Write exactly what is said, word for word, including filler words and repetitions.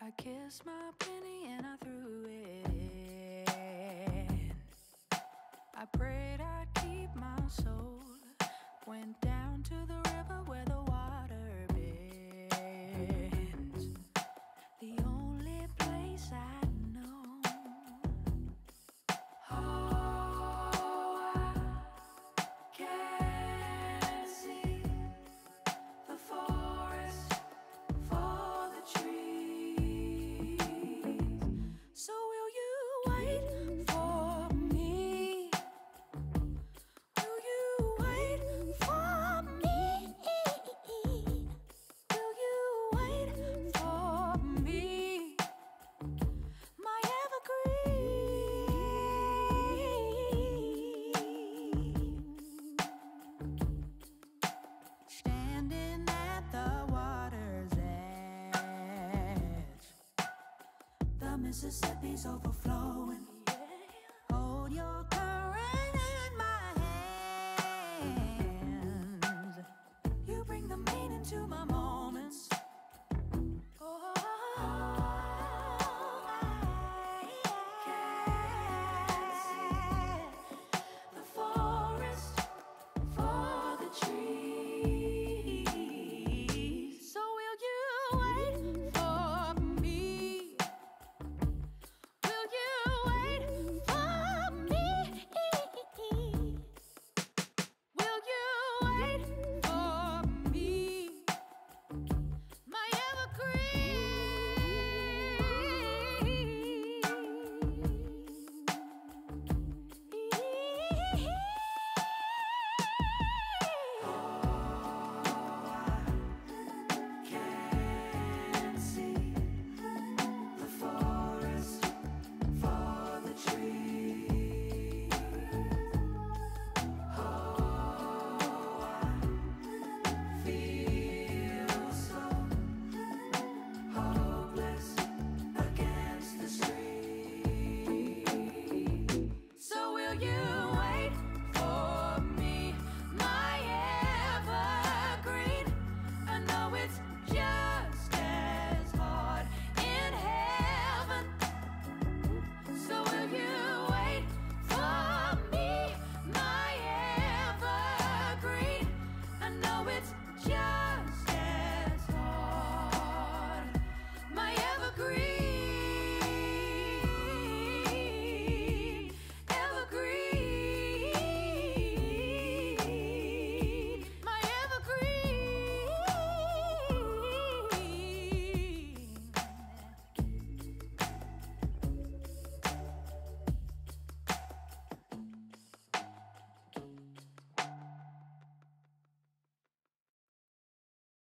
I kissed my penny and I threw it in. I prayed I'd keep my soul. Went down to the river where the water bends. The only place I know. Oh, I can see the forest for the trees. So will you wait for me? Will you wait for me? Will you wait for me? My evergreen. Standing at the water's edge, the Mississippi's overflowing.